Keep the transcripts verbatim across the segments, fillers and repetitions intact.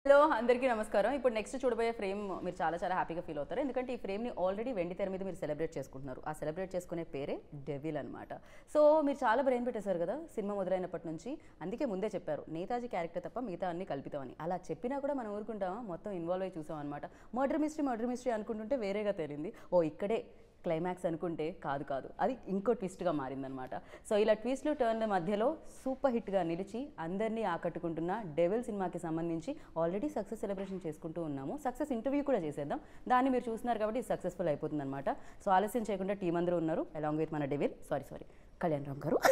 Hello అందరికీ నమస్కారం. ఇప్పుడు నెక్స్ట్ చూడబోయే ఫ్రేమ్ మీరు చాలా చాలా హ్యాపీగా ఫీల్ అవుతారు. ఎందుకంటే ఈ ఫ్రేమ్ని ఆల్రెడీ వెండి తెర మీద మీరు సెలబ్రేట్ చేసుకుంటున్నారు. ఆ సెలబ్రేట్ చేసుకునే పేరే డెవిల్ అనమాట. సో మీరు చాలా బ్రెయిన్ పెట్టేశారు కదా సినిమా మొదలైనప్పటి నుంచి. అందుకే ముందే చెప్పారు నేతాజీ క్యారెక్టర్ తప్ప మిగతా అన్ని కల్పితామని. అలా చెప్పినా కూడా మనం ఊరుకుంటామా? మొత్తం ఇన్వాల్వ్ అయ్యి చూసాం అనమాట. మర్డర్ మిస్టరీ మర్డర్ మిస్టరీ అనుకుంటుంటే వేరేగా తేలింది. ఓ ఇక్కడే క్లైమాక్స్ అనుకుంటే కాదు కాదు అది ఇంకో ట్విస్ట్గా మారిందనమాట. సో ఇలా ట్విస్ట్లు టర్న్ల మధ్యలో సూపర్ హిట్గా నిలిచి అందరినీ ఆకట్టుకుంటున్న డెవిల్ సినిమాకి సంబంధించి ఆల్రెడీ సక్సెస్ సెలబ్రేషన్ చేసుకుంటూ ఉన్నాము. సక్సెస్ ఇంటర్వ్యూ కూడా చేసేద్దాం. దాన్ని మీరు చూస్తున్నారు కాబట్టి సక్సెస్ఫుల్ అయిపోతుంది అనమాట. సో ఆలస్యం చేయకుండా టీం అందరూ ఉన్నారు అలాంగ్ విత్ మన Devil sorry sorry Kalyan Ram garu.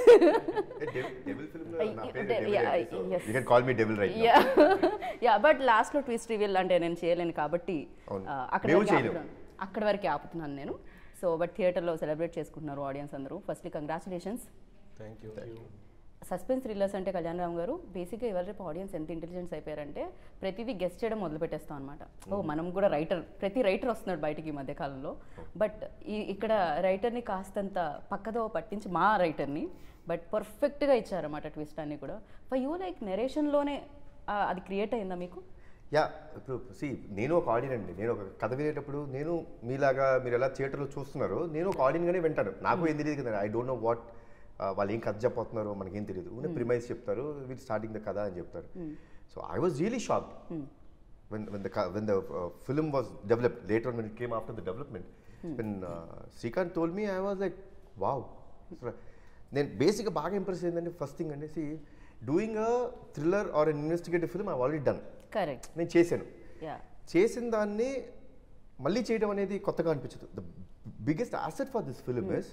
But last లో ట్విస్ట్ రివీల్ అంటే నేను చేయలేను కాబట్టి అక్కడ అక్కడి వరకు ఆపుతున్నాను నేను. సో బట్ థియేటర్లో సెలబ్రేట్ చేసుకుంటున్నారు ఆడియన్స్ అందరూ. Firstly congratulations. Thank you. Suspense thrillers అంటే కళ్యాణ్ రామ్ గారు బేసిక్గా ఇవాళ రేపు ఆడియన్స్ ఎంత ఇంటెలిజెన్స్ అయిపోయారంటే ప్రతిదీ గెస్ట్ చేయడం మొదలు పెట్టేస్తాం అనమాట. ఓ మనం కూడా రైటర్, ప్రతి రైటర్ వస్తున్నాడు బయటికి ఈ మధ్యకాలంలో. బట్ ఈ ఇక్కడ రైటర్ని కాస్తంత పక్కదో పట్టించి మా రైటర్ని బట్ పర్ఫెక్ట్గా ఇచ్చారన్నమాట ట్విస్ట్ అన్ని కూడా. ఫర్ యూ లైక్ నెరేషన్లోనే అది క్రియేట్ అయిందా మీకు? యా, ఇప్పుడు సి నేను ఒక ఆడియన్ అండి. నేను ఒక కథ వినేటప్పుడు నేను మీలాగా మీరు ఎలా థియేటర్లో చూస్తున్నారో నేను ఒక ఆడియన్గానే వింటాను. నాకు ఏం తెలియదు కదా, ఐ డోంట్ నో వాట్ వాళ్ళు ఏం కథ చెప్పబోతున్నారో మనకేం తెలియదు. ఉన్న ప్రిమైజ్ చెప్తారు, వీళ్ళు స్టార్టింగ్ ద కథ అని చెప్తారు. So I was really shocked when when the when the uh, film was developed later on, when it came after the development, when uh, Srikanth told me, I was like wow. నేను బేసిక్గా బాగా impress అయిందండి. First thing అంటే see doing a thriller or an investigative film I already done. Correct, నేను చేశాను. చేసిన దాన్ని మళ్ళీ చేయడం అనేది కొత్తగా అనిపించదు. The biggest asset for this film is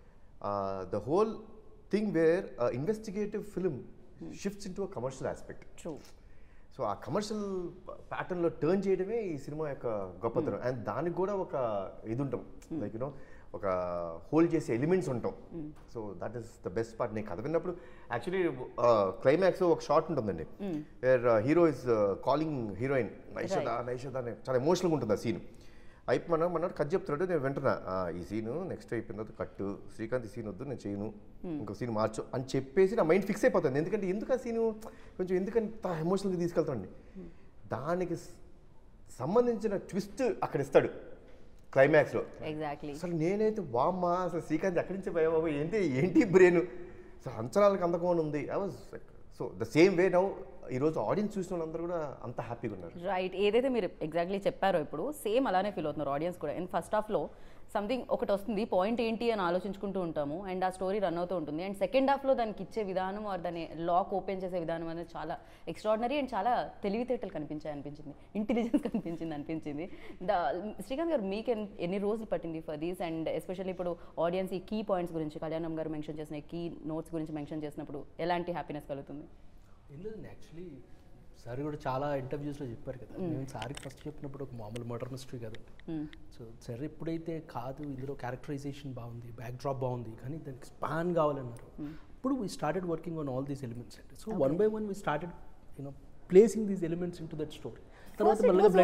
the whole thing where investigative film shifts into a commercial aspect. So ఆ కమర్షియల్ ప్యాటర్న్లో టర్న్ చేయడమే ఈ సినిమా యొక్క గొప్పతనం. అండ్ దానికి కూడా ఒక ఇది ఉంటాం, లైక్ యూనో ఒక హోల్డ్ చేసే ఎలిమెంట్స్ ఉంటాం. So that is the best part. నేను కథ విన్నప్పుడు యాక్చువల్లీ క్లైమాక్స్ ఒక షార్ట్ ఉంటుందండి, where hero is calling heroine Naishada Naishada అని చాలా ఎమోషనల్గా ఉంటుంది ఆ సీన్. అయిపో మనం మన కథ చెప్తున్నాడు, నేను వింటున్నా ఈ సీను నెక్స్ట్ అయిపోయిన తర్వాత కట్టు, శ్రీకాంత్ ఈ సీన్ వద్దు నేను చేయను, ఇంకో సీన్ మార్చు అని చెప్పేసి నా మైండ్ ఫిక్స్ అయిపోతుంది. ఎందుకంటే ఎందుకు ఆ సీను కొంచెం ఎందుకంత ఎమోషనల్గా తీసుకెళ్తాండి. దానికి సంబంధించిన ట్విస్ట్ అక్కడ ఇస్తాడు క్లైమాక్స్లో. ఎగ్జాక్ట్లీ. అసలు నేనైతే వామ్మా అసలు శ్రీకాంత్ ఎక్కడి నుంచి పోయా బాబు, ఏంటి ఏంటి బ్రెయిన్ అసలు అంచనాలకు అందకుండా ఉంది. I was so the same way now ఈరోజు ఆడియన్స్ చూసిన వాళ్ళందరూ కూడా అంత హ్యాపీగా ఉన్నారు. రైట్, ఏదైతే మీరు ఎగ్జాక్ట్లీ చెప్పారో ఇప్పుడు సేమ్ అలానే ఫీల్ అవుతున్నారు ఆడియన్స్ కూడా. అండ్ ఫస్ట్ హాఫ్లో సంథింగ్ ఒకటి వస్తుంది, పాయింట్ ఏంటి అని ఆలోచించుకుంటూ ఉంటాము అండ్ ఆ స్టోరీ రన్ అవుతూ ఉంటుంది. అండ్ సెకండ్ హాఫ్లో దానికి ఇచ్చే విధానం ఆర్ దాన్ని లాక్ ఓపెన్ చేసే విధానం అనేది చాలా ఎక్స్ట్రాడినరీ అండ్ చాలా తెలివితేటలు కనిపించాయి అనిపించింది, ఇంటెలిజెన్స్ కనిపించింది అనిపించింది. ద శ్రీకాంత్ గారు మీకు ఎన్ని రోజులు పట్టింది ఫర్ దీస్? అండ్ ఎస్పెషల్లీ ఇప్పుడు ఆడియన్స్ ఈ కీ పాయింట్స్ గురించి కళ్యాణం గారు మెన్షన్ చేసిన కీ నోట్స్ గురించి మెన్షన్ చేసినప్పుడు ఎలాంటి హ్యాపీనెస్ కలుగుతుంది? యాక్చువల్లీ సార్ కూడా చాలా ఇంటర్వ్యూస్లో చెప్పారు కదా, నేను సార్కి ఫస్ట్ చెప్పినప్పుడు ఒక మామూలు మర్డర్ మిస్టరీ కదండి. సో సార్ ఎప్పుడైతే కాదు ఇందులో క్యారెక్టరైజేషన్ బాగుంది, బ్యాక్ డ్రాప్ బాగుంది, కానీ దానికి స్పాన్ కావాలన్నారు. ఇప్పుడు we started working on all these elements అండి. So one by one we started you know placing these elements into that story. తర్వాత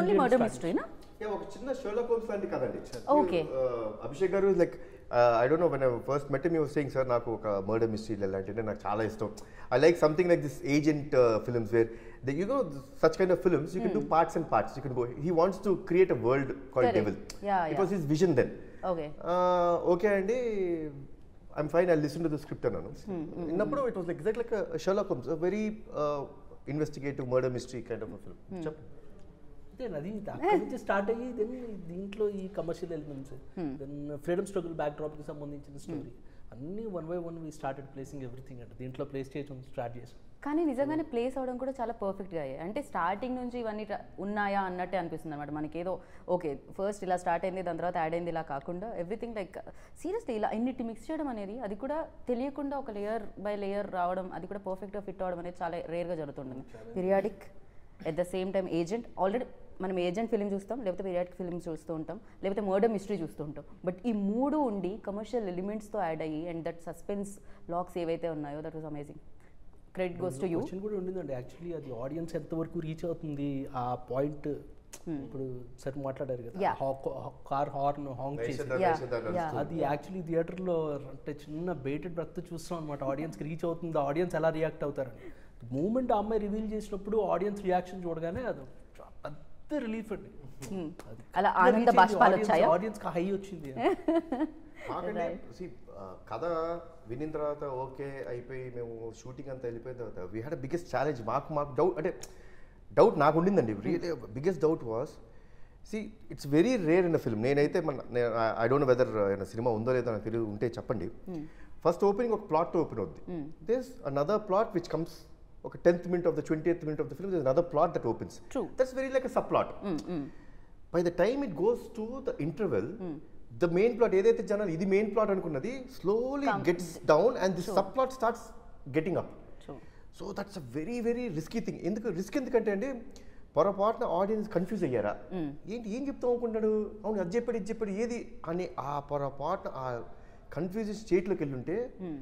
ఒక చిన్న షెర్లాక్ హోమ్స్ లాంటి కదండి. Okay, Abhishek garu like I don't know when I first met him, he was saying sir నాకు ఒక murder mystery అలాంటివి నాకు చాలా ఇష్టం. I like something like this agent films where they you know such kind of films you can do parts and parts. You can go, he wants to create a world called Devil. It was his vision then. Okay okay అండి, I'm fine, I listen to the script అన్నాను. విన్నప్పుడు it was like exact like Sherlock Holmes, very investigative murder mystery kind of film. చెప్పండి. అది అక్కడి నుంచి start అయ్యి then దీంట్లో ఈ commercial elements, then freedom struggle బ్యాక్ డ్రాప్కి సంబంధించిన స్టోరీ అన్నీ one by one we started placing everything అంటే దీంట్లో ప్లేస్ చేయడం స్టార్ట్ చేసాం. కానీ నిజంగానే ప్లేస్ అవడం కూడా చాలా పర్ఫెక్ట్గా అయ్యాయి. అంటే స్టార్టింగ్ నుంచి ఇవన్నీ ఉన్నాయా అన్నట్టే అనిపిస్తుంది అనమాట మనకి. ఏదో ఓకే ఫస్ట్ ఇలా స్టార్ట్ అయింది, దాని తర్వాత యాడ్ అయింది ఇలా కాకుండా ఎవ్రీథింగ్ లైక్ సీరియస్లీ ఇలా ఇన్నిటి మిక్స్ చేయడం అనేది, అది కూడా తెలియకుండా ఒక లేయర్ బై లేయర్ రావడం, అది కూడా పర్ఫెక్ట్గా ఫిట్ అవ్వడం అనేది చాలా రేర్గా జరుగుతుంటుంది. Periodic at the same time agent. Already మనం ఏజెంట్ ఫిల్మ్ చూస్తాం, లేకపోతే పీరియాడిక్ ఫిల్మ్స్ చూస్తూ ఉంటాం, లేకపోతే మర్డర్ మిస్టరీ చూస్తూ ఉంటాం. బట్ ఈ మూడు ఉండి కమర్షియల్ ఎలిమెంట్స్తో యాడ్ అయ్యి అండ్ దట్ సస్పెన్స్ లాక్స్ ఏవైతే ఉన్నాయో that was amazing. Credit goes to you. Question కూడా ఉండిందండి యాక్చువల్లీ, అది ఆడియన్స్ ఎంతవరకు రీచ్ అవుతుంది ఆ పాయింట్. ఇప్పుడు సార్ మాట్లాడారు కదా కార్ హార్న్ హాంగ్ చేసి, అది యాక్చువల్లీ థియేటర్లో అంటే చిన్న బేటెడ్ బ్రత్ చూస్తాం అనమాట. ఆడియన్స్కి రీచ్ అవుతుంది, ఆడియన్స్ ఎలా రియాక్ట్ అవుతారని మూమెంట్ ఆ అమ్మాయి రివీల్ చేసినప్పుడు ఆడియన్స్ రియాక్షన్ చూడగానే అది పెద్ద రిలీఫ్ అండి. అలా ఆనంద బాష్పాలు వచ్చాయి, ఆడియన్స్ కి హై వచ్చింది. మాకంటే see, కథ వినిన తర్వాత ఓకే అయిపోయి మేము షూటింగ్ అంతా వెళ్ళిపోయిన తర్వాత వీ హ్యాడ్ బిగ్గెస్ట్ ఛాలెంజ్. మాకు మాకు డౌట్ అంటే డౌట్ నాకు ఉండిందండి. Really biggest doubt was see it's very rare in a film. నేనైతే మన ఐ డోంట్ నో వెదర్ సినిమా ఉందో లేదో నాకు తెలియదు, ఉంటే చెప్పండి. ఫస్ట్ ఓపెనింగ్ ఒక ప్లాట్ ఓపెన్ అవుద్ది. This another plot which comes ఒక tenth minute of the twentieth minute of the film, this another plot that opens. That's very like a subplot. By the time it goes to the interval, the main plot ఏదైతే జనాలు ఇది main plot అనుకున్నది slowly gets down and this subplot starts getting up. So that's a very very risky thing. ఎందుకు risk ఎందుకంటే అండి, పొరపాటున audience confuse అయ్యారా, ఏంటి ఏం చెప్తాం అనుకుంటాడు, అవును అది చెప్పాడు ఇది చెప్పాడు ఏది అని ఆ పొరపాటున ఆ కన్ఫ్యూజన్ స్టేట్లోకి వెళ్ళుంటే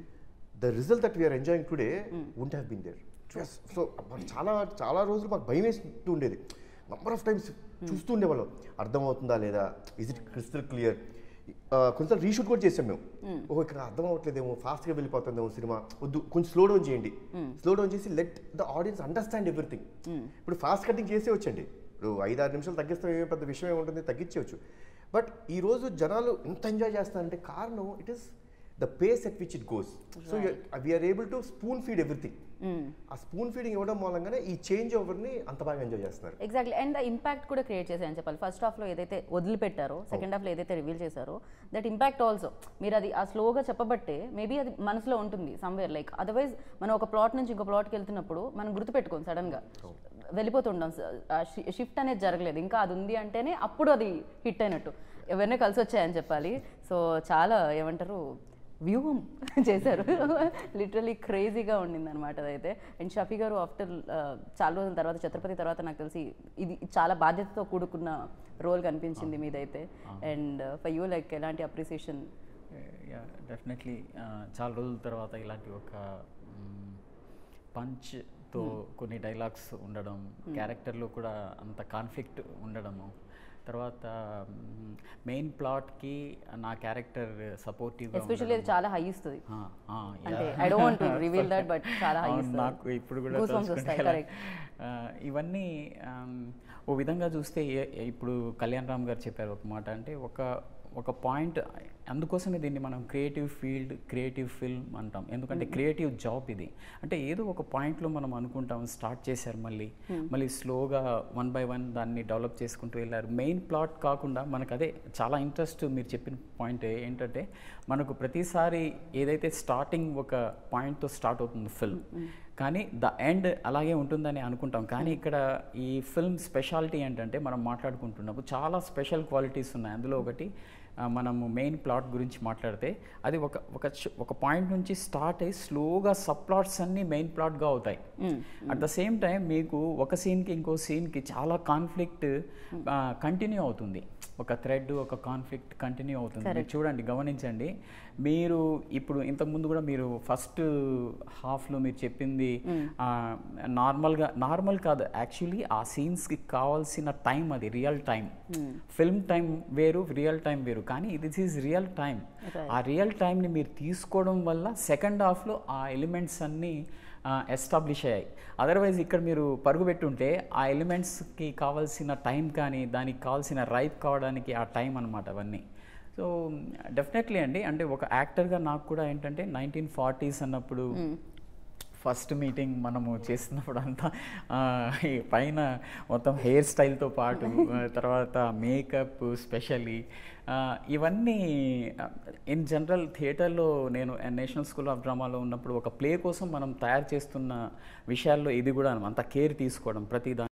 the result that we're enjoying today won't have been there. So చాలా చాలా రోజులు మాకు భయం వేస్తూ ఉండేది. నంబర్ ఆఫ్ టైమ్స్ చూస్తూ ఉండేవాళ్ళం, అర్థమవుతుందా లేదా, ఇస్ ఇట్ క్రిస్టల్ క్లియర్. కొంచెం రీషూట్ కూడా చేసాం మేము. ఓహో ఇక్కడ అర్థం అవ్వట్లేదేమో, ఫాస్ట్గా వెళ్ళిపోతుందేమో సినిమా, వద్దు కొంచెం స్లో డౌన్ చేయండి. స్లో డౌన్ చేసి let the audience understand everything. ఇప్పుడు ఫాస్ట్ కటింగ్ చేసే వచ్చండి, ఇప్పుడు ఐదు ఆరు నిమిషాలు తగ్గిస్తాం, ఏమో పెద్ద విషయం ఏముంటుంది, తగ్గించవచ్చు. బట్ ఈరోజు జనాలు ఎంత ఎంజాయ్ చేస్తారంటే కారణం it is the pace at which it goes. So we are able to spoon feed everything. ఆ స్పూన్ ఫీడింగ్ ఇవ్వడం మూలంగానే ఈ చేంజ్ ఓవర్ని అంత బాగా ఎంజాయ్ చేస్తున్నారు. ఎగ్జాక్ట్లీ. అండ్ ద ఇంపాక్ట్ కూడా క్రియేట్ చేశారని చెప్పాలి. ఫస్ట్ హాఫ్లో ఏదైతే వదిలిపెట్టారో, సెకండ్ హాఫ్లో ఏదైతే రివీల్ చేశారో, దట్ ఇంపాక్ట్ ఆల్సో మీరు అది ఆ స్లోగా చెప్పబట్టే మేబీ అది మనసులో ఉంటుంది సమ్వేర్. లైక్ అదర్వైజ్ మనం ఒక ప్లాట్ నుంచి ఇంకో ప్లాట్కి వెళ్తున్నప్పుడు మనం గుర్తుపెట్టుకోం, సడన్గా వెళ్ళిపోతుంటాం, షిఫ్ట్ అనేది జరగలేదు, ఇంకా అది ఉంది అంటేనే అప్పుడు అది హిట్ అయినట్టు. ఎవరినే కలిసి వచ్చాయని చెప్పాలి. సో చాలా ఏమంటారు వ్యూహం చేశారు, లిటరలీ క్రేజీగా ఉండింది అనమాట అదైతే. అండ్ షఫీ గారు ఆఫ్టర్ చాలా రోజుల తర్వాత, ఛత్రపతి తర్వాత నాకు తెలిసి ఇది చాలా బాధ్యతతో కూడుకున్న రోల్ కనిపించింది మీదైతే. అండ్ ఫర్ యూ లైక్ ఎలాంటి అప్రిసియేషన్? డెఫినెట్లీ చాలా రోజుల తర్వాత ఇలాంటి ఒక పంచ్తో కొన్ని డైలాగ్స్ ఉండడం, క్యారెక్టర్లో కూడా అంత కాన్ఫ్లిక్ట్ ఉండడము, తర్వాత మెయిన్ ప్లాట్కి నా క్యారెక్టర్ సపోర్టివ్గా, ఎస్పెషల్లీ అది చాలా హై ఇస్తుంది. అంటే I don't want to reveal that, but చాలా హై ఇస్తుంది. నాకు ఇప్పుడు కూడా ఇవన్నీ ఓ విధంగా చూస్తే ఇప్పుడు కళ్యాణ్ రామ్ గారు చెప్పారు ఒక మాట, అంటే ఒక ఒక పాయింట్, అందుకోసమే దీన్ని మనం క్రియేటివ్ ఫీల్డ్, క్రియేటివ్ ఫిల్మ్ అంటాం. ఎందుకంటే క్రియేటివ్ జాబ్ ఇది. అంటే ఏదో ఒక పాయింట్లో మనం అనుకుంటాం, స్టార్ట్ చేశారు, మళ్ళీ మళ్ళీ స్లోగా వన్ బై వన్ దాన్ని డెవలప్ చేసుకుంటూ వెళ్ళారు. మెయిన్ ప్లాట్ కాకుండా మనకు అదే చాలా ఇంట్రెస్ట్. మీరు చెప్పిన పాయింట్ ఏంటంటే మనకు ప్రతిసారి ఏదైతే స్టార్టింగ్ ఒక పాయింట్తో స్టార్ట్ అవుతుంది ఫిల్మ్, కానీ ద ఎండ్ అలాగే ఉంటుందని అనుకుంటాం. కానీ ఇక్కడ ఈ ఫిల్మ్ స్పెషాలిటీ ఏంటంటే మనం మాట్లాడుకుంటున్నప్పుడు చాలా స్పెషల్ క్వాలిటీస్ ఉన్నాయి. అందులో ఒకటి మనము మెయిన్ ప్లాట్ గురించి మాట్లాడితే అది ఒక ఒక ఒక పాయింట్ నుంచి స్టార్ట్ అయ్యి స్లోగా సబ్ ప్లాట్స్ అన్నీ మెయిన్ ప్లాట్గా అవుతాయి. అట్ ద సేమ్ టైం మీకు ఒక సీన్కి ఇంకో సీన్కి చాలా కాన్ఫ్లిక్ట్ కంటిన్యూ అవుతుంది, ఒక థ్రెడ్, ఒక కాన్ఫ్లిక్ట్ కంటిన్యూ అవుతుంది. మీరు చూడండి, గమనించండి. మీరు ఇప్పుడు ఇంతకుముందు కూడా మీరు ఫస్ట్ హాఫ్లో మీరు చెప్పింది నార్మల్గా, నార్మల్ కాదు యాక్చువల్లీ ఆ సీన్స్కి కావాల్సిన టైం, అది రియల్ టైం. ఫిల్మ్ టైం వేరు, రియల్ టైం వేరు, కానీ దిస్ ఈజ్ రియల్ టైం. ఆ రియల్ టైంని మీరు తీసుకోవడం వల్ల సెకండ్ హాఫ్లో ఆ ఎలిమెంట్స్ అన్నీ ఎస్టాబ్లిష్ అయ్యాయి. అదర్వైజ్ ఇక్కడ మీరు పరుగు పెట్టుంటే ఆ ఎలిమెంట్స్కి కావాల్సిన టైం కానీ దానికి కావాల్సిన రైప్ కావడానికి ఆ టైం అనమాట అవన్నీ. సో డెఫినెట్లీ అండి, అంటే ఒక యాక్టర్గా నాకు కూడా ఏంటంటే నైన్టీన్ ఫార్టీస్ అన్నప్పుడు ఫస్ట్ మీటింగ్ మనము చేస్తున్నప్పుడు అంతా ఈ పైన మొత్తం హెయిర్ స్టైల్తో పాటు తర్వాత మేకప్ స్పెషల్లీ ఇవన్నీ ఇన్ జనరల్ థియేటర్లో నేను నేషనల్ స్కూల్ ఆఫ్ డ్రామాలో ఉన్నప్పుడు ఒక ప్లే కోసం మనం తయారు చేస్తున్న విషయాల్లో ఇది కూడా అంత కేర్ తీసుకోవడం ప్రతి దాని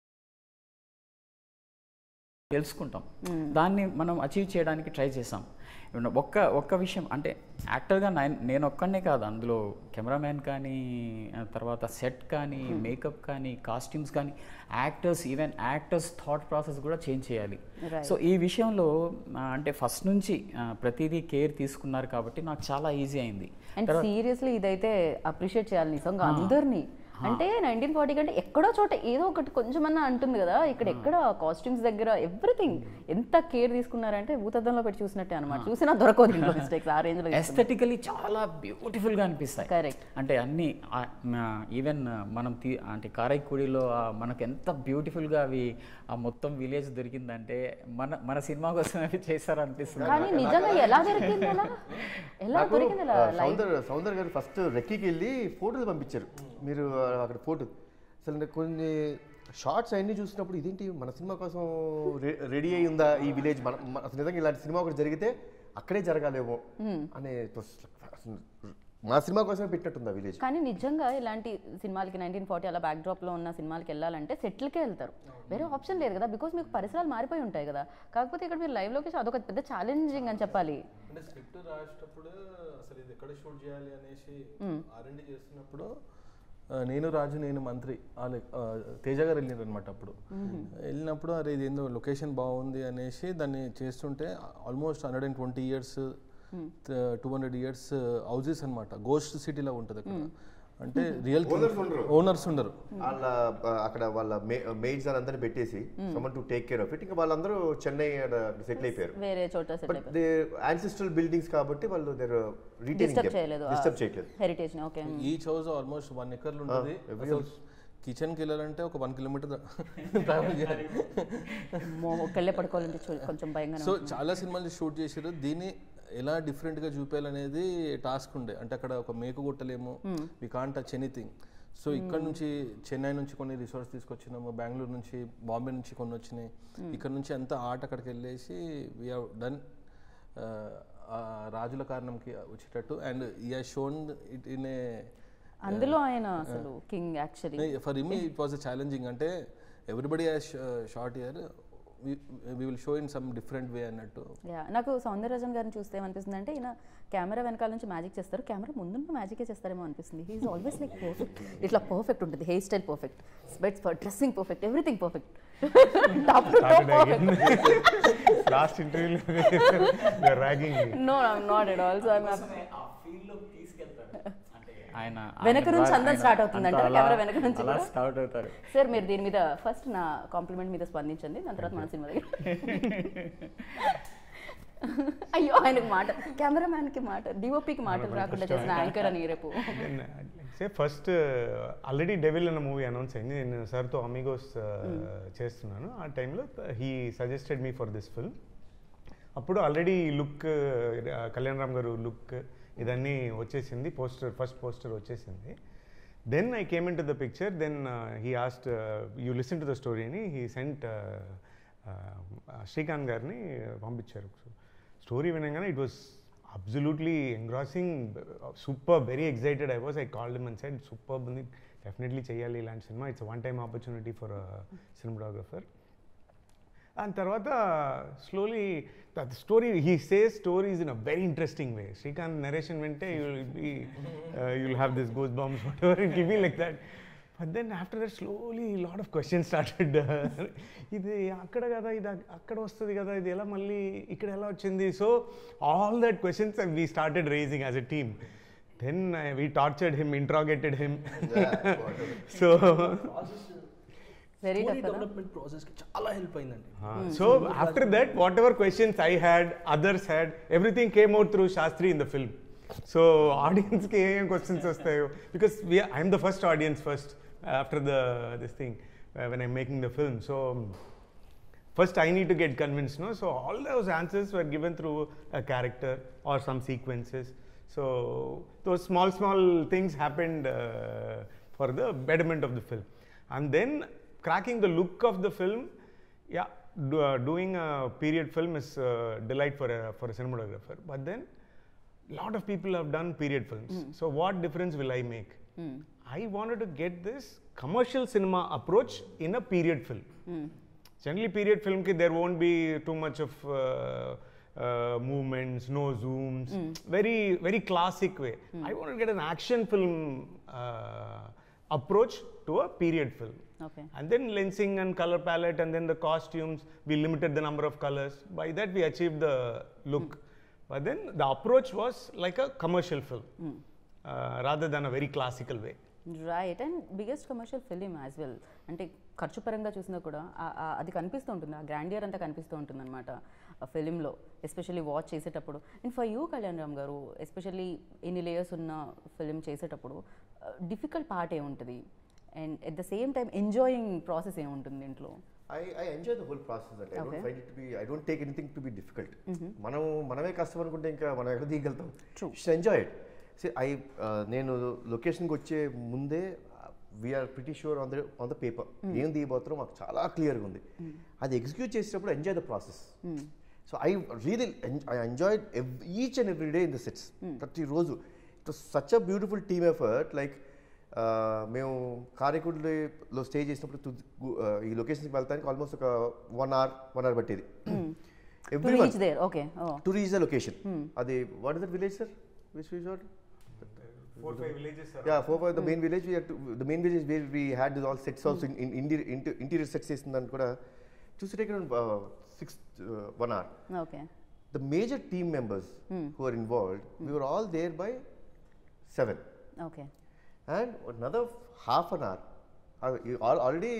తెలుసుకుంటాం, దాన్ని మనం అచీవ్ చేయడానికి ట్రై చేసాం. ఒక్క ఒక్క విషయం అంటే యాక్టర్గా నేను ఒక్కనే కాదు, అందులో కెమెరామ్యాన్ కానీ, తర్వాత సెట్ కానీ, మేకప్ కానీ, కాస్ట్యూమ్స్ కానీ, actors, even actors thought process కూడా చేంజ్ చేయాలి. సో ఈ విషయంలో అంటే ఫస్ట్ నుంచి ప్రతిదీ కేర్ తీసుకున్నారు కాబట్టి నాకు చాలా ఈజీ అయింది. అండ్ సీరియస్లీ ఇదైతే అప్రిషియేట్ చేయాలి నిజంగా అందరినీ. అంటే నైన్టీన్ ఫార్టీ కంటే ఎక్కడో చోట ఏదో ఒకటి కొంచెమన్నా అంటుంది కదా, ఇక్కడ ఎక్కడ కాస్ట్యూమ్స్ దగ్గర ఎవ్రీథింగ్ ఎంత కేర్ తీసుకున్నారంటే భూతద్దంలో పెట్టి చూసినట్టే అనమాట. చూసినా దొరకదు ఇంట్లో మిస్టేక్స్ ఆ రేంజ్ లో. ఎస్థెటికలీ చాలా బ్యూటిఫుల్ గా అనిపిస్తాయి. కరెక్ట్. అంటే అన్ని ఈవెన్ మనం అంటే కారైక్కుడిలో మనకు ఎంత బ్యూటిఫుల్ గా అవి ఆ మొత్తం విలేజ్ దొరికిందంటే మన మన సినిమా కోసం అవి చేశారు అనిపిస్తుంది. కానీ నిజంగా ఎలా దొరికింది, ఎలా దొరికింది? సౌందర్ గారు ఫస్ట్ రెక్కీకి వెళ్ళి ఫోటోలు పంపించారు, మీరు అక్కడ ఫోటో అసలు కొన్ని షార్ట్స్ అన్నీ చూసినప్పుడు ఇదేంటి మన సినిమా కోసం రెడీ అయి ఉందా ఈ విలేజ్, మన అసలు నిజంగా ఇలాంటి సినిమా ఒకటి జరిగితే అక్కడే జరగాలేమో అనే, మా సినిమా కోసమే పెట్టినట్టుంది ఆ విలేజ్. కానీ నిజంగా ఇలాంటి సినిమాలకి నైన్టీన్ ఫార్టీ అలా బ్యాక్ డ్రాప్ లో ఉన్న సినిమాలకి వెళ్ళాలంటే సెటిల్కే వెళ్తారు, వేరే ఆప్షన్ లేదు కదా, బికాస్ మీకు పరిసరాలు మారిపోయి ఉంటాయి కదా. కాకపోతే ఇక్కడ మీరు లైవ్ లొకేషన్ అదొక పెద్ద ఛాలెంజింగ్ అని చెప్పాలి. అంటే స్క్రిప్ట్ రాసేటప్పుడు అసలు ఇది ఎక్కడ షూట్ చేయాలి అనేసి ఆర్ఎండి చేస్తున్నప్పుడు నేను రాజు నేను మంత్రి తేజ గారు వెళ్ళారు అనమాట. అప్పుడు వెళ్ళినప్పుడు అరే ఇది ఏందో లొకేషన్ బాగుంది అనేసి దాన్ని చేస్తుంటే almost hundred and twenty years two hundred years houses అనమాట, గోస్ట్ సిటీలో ఉంటుంది అక్కడ. అంటే రియల్ ఓనర్స్ ఉండరు, వాళ్ళ అక్కడ వాళ్ళ మెయిడ్స్ అందరిని పెట్టేసి someone to take care of it. ఇంకా వాళ్ళందరూ చెన్నై సెటిల్ అయిపోయారు వేరే చోట. బట్ దే యాన్సిస్ట్రల్ బిల్డింగ్స్ కాబట్టి వాళ్ళు దేర్ రిటైనింగ్ చేయలేదు, డిస్టర్బ్ చేయలేదు హెరిటేజ్ ని. Okay. Each house almost one ఎకర్లు ఉంటుంది. కిచెన్కి వెళ్ళాలంటే ఒక వన్ కిలోమీటర్ ట్రావెల్ చేయాలి. ఒక్కళ్ళే పడుకోవాలంటే కొంచెం భయంగా. సో చాలా సినిమాలు షూట్ చేశారు. దీన్ని ఎలా డిఫరెంట్గా చూపించాలనేది టాస్క్ ఉండే. అంటే అక్కడ ఒక మేకు కొట్టలేము, we can't touch anything. So ఇక్కడ నుంచి చెన్నై నుంచి కొన్ని రిసార్ట్స్ తీసుకొచ్చినాము, బెంగళూరు నుంచి, బాంబే నుంచి కొన్ని వచ్చినాయి. ఇక్కడ నుంచి అంతా ఆర్ట్ అక్కడికి వెళ్ళేసి వీ హ్యావ్ డన్ రాజుల కారణంకి వచ్చేటట్టు. And he have shown it in a, అందులో ఆయన అసలు king actually. For me it was a challenging. అంటే everybody has shot here, we will show in some different way అన్నట్టు. యా, నాకు సౌందరరాజన్ గారిని చూస్తే ఏమనిపిస్తుంది అంటే ఈయన కెమెరా వెనకాల నుంచి మ్యాజిక్ చేస్తారు, కెమెరా ముందున్న మ్యాజికే చేస్తారేమో అనిపిస్తుంది. He is always like perfect, ఇట్లా పర్ఫెక్ట్ ఉంటుంది, hair style perfect, specs per dressing perfect, everything perfect, top to top perfect. Last ఇంటర్వ్యూలో they are ragging me. No I am not at all. So I am ఆ feel లో తీసుకెళ్తారు. ఆయన వెనక నుంచి అందరం స్టార్ట్ అవుతుంది అంటే కెమెరా వెనక నుంచి అలా స్టార్ట్ అవుతారు. సార్ మీరు దీని మీద ఫస్ట్ నా కాంప్లిమెంట్ మీద స్పందించండి, దాని తర్వాత మన సినిమా దగ్గర. అయ్యో ఆయనకు మాట, కెమెరామ్యాన్ కి మాట, డిఓపికి మాటలు రాకుండా చేసిన యాంకర్ అని రేపు. సే ఫస్ట్ ఆల్రెడీ డెవిల్ అన్న మూవీ అనౌన్స్ అయింది, నేను సార్తో అమిగోస్ చేస్తున్నాను. ఆ టైంలో he suggested me for this film. అప్పుడు already look Kalyan Ram garu look ఇదన్నీ వచ్చేసింది, పోస్టర్ ఫస్ట్ పోస్టర్ వచ్చేసింది. Then I came into the picture. Then he asked you listen to the story అని హీ సెంట్ శ్రీకాంత్ గారిని పంపించారు. స్టోరీ వినగానే it was absolutely engrossing, super, very excited I was. I called him and said super ఉంది, definitely చేయాలి ఇలాంటి cinema, it's one time opportunity for cinematographer. దాని తర్వాత slowly the story, he says stories in a very interesting way. Srikanth narration వింటే you will be you will have this goosebumps whatever it give me like that. But then after that slowly lot of questions started. ఇది అక్కడ కదా, ఇది అక్కడ వస్తుంది కదా, ఇది ఎలా మళ్ళీ ఇక్కడ ఎలా వచ్చింది? So all that questions we started raising as a team. Then we tortured him, interrogated him. So very story development process కి చాలా హెల్ప్ అయిందండి. So after that whatever questions I had, others had, everything came out through Shastri in the film. So ఆడియన్స్కి ఏం questions వస్తాయో, because we I'm the first audience first after the this thing when I'm making the film. So first I need to get convinced, no? So all those answers were given through a character or some sequences. So those small small things happened uh, for the betterment of the film. And then cracking the look of the film, yeah, do, uh, doing a period film is a delight for a for a cinematographer. But then lot of people have done period films. Mm. So what difference will I make? Mm. I wanted to get this commercial cinema approach in a period film. Mm. Generally period film ki there won't be too much of uh, uh, movements, no zooms, very very classic way. I want to get an action film uh, approach to a period film. Okay. And then lensing and color palette and then the costumes, we limited the number of colors. By that we achieved the look. But then the approach was like a commercial film uh, rather than a very classical way. Right and biggest commercial film as well. అంటే ఖర్చు పరంగా చూసినా కూడా ఆ- ఆ- అది కనిపిస్తూ ఉంటుంది, ఆ గ్రాండియర్ అంతా కనిపిస్తూ ఉంటుంది అనమాట ఆ ఫిలింలో, ఎస్పెషల్లీ వాచ్ చేసేటప్పుడు. And for you Kalyan Ram garu, especially ఇన్ని లేయర్స్ ఉన్న ఫిలిం చేసేటప్పుడు డిఫికల్ట్ పార్ట్ ఏముంటుంది and at the same time enjoying process ఏముంటుంది దీంట్లో? I, I enjoy the whole process and I Okay. don't find it to be, I don't take anything to be difficult. మనం మనమే కష్టం అనుకుంటే ఇంకా మనం ఎక్కడ తీయగలుగుతాం? True. Just enjoy it. See, I నేను లొకేషన్కి వచ్చే ముందే we are pretty sure on the on the paper ఏం తీయబోతున్నారో మాకు చాలా క్లియర్గా ఉంది. అది ఎగ్జిక్యూట్ చేసేటప్పుడు enjoy the process. So I really I enjoy each and every day in the sets. ప్రతిరోజు it was such a beautiful team effort. Like మేము కారైకుడిలో స్టే చేసినప్పుడు టు- uh, ఈ లొకేషన్కి వెళ్తానికి ఆల్మోస్ట్ ఒక వన్ అవర్ వన్ అవర్ పట్టేది. To every reach there. Okay. To reach the location. అది what is that village sir? Which resort? Four five villages. Yeah, four five. The main village we had to. The main village where we had this all sets also in, in interior, inter- interior sets చేసిందని కూడా చూసి take around uh, six uh, one hour. Okay. The major team members who were involved, we were all there by seven, okay. and another half an hour. Already